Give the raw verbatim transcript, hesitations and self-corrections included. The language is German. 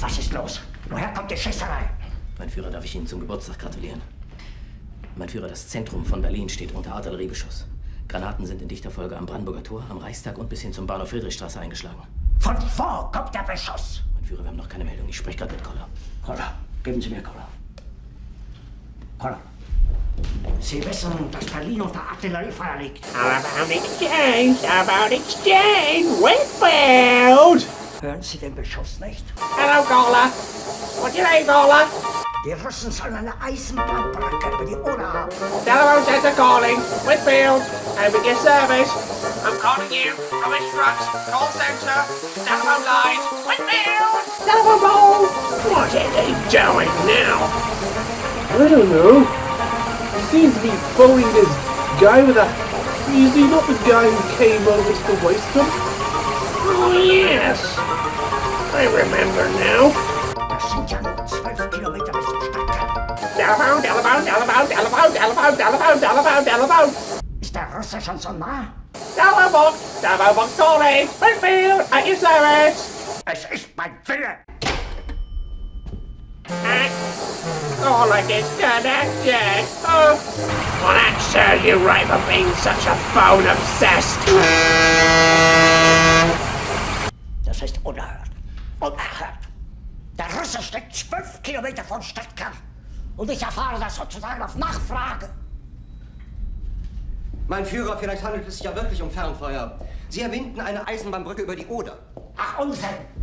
Was ist los? Woher kommt die Schießerei? Mein Führer, darf ich Ihnen zum Geburtstag gratulieren? Mein Führer, das Zentrum von Berlin steht unter Artilleriebeschuss. Granaten sind in dichter Folge am Brandenburger Tor, am Reichstag und bis hin zum Bahnhof Friedrichstraße eingeschlagen. Von wo kommt der Beschuss? Mein Führer, wir haben noch keine Meldung. Ich spreche gerade mit Koller. Koller, geben Sie mir Koller. Koller. Sie wissen, dass Berlin unter Artilleriefeuer liegt. How about exchange? How about exchange? Withfield! Hören Sie den Beschuss nicht? Hello, Koller. What do you think, Koller? Die Russen sollen eine Eisenbahnbrücke über die Oder haben. Telephone center calling. Withfield. Over your service. I'm calling you from Ashford Works. Call center. Telephone line. Withfield. Telephone pole. What is he doing now? I don't know. He seems to be phoning this guy with a... Is he not the guy who came over to the waste dump? Oh, yes. I remember now. Das sind ja nur zwölf Kilometer bis zum Stadtkern. Telephone, telephone, telephone, telephone, telephone, telephone, telephone, telephone. Ist der Russe schon so nah? Telephone box, telephone box calling. Withfield, at your service. Es ist mein Wille. Oh, like it's connected. Oh. Well, that serves you right for being such a phone-obsessed. Das ist unerhört. Unerhört. Der Russe steckt zwölf Kilometer vom Stadtkern. Und ich erfahre das sozusagen auf Nachfrage. Mein Führer, vielleicht handelt es sich ja wirklich um Fernfeuer. Sie erwähnten eine Eisenbahnbrücke über die Oder. Ach, Unsinn!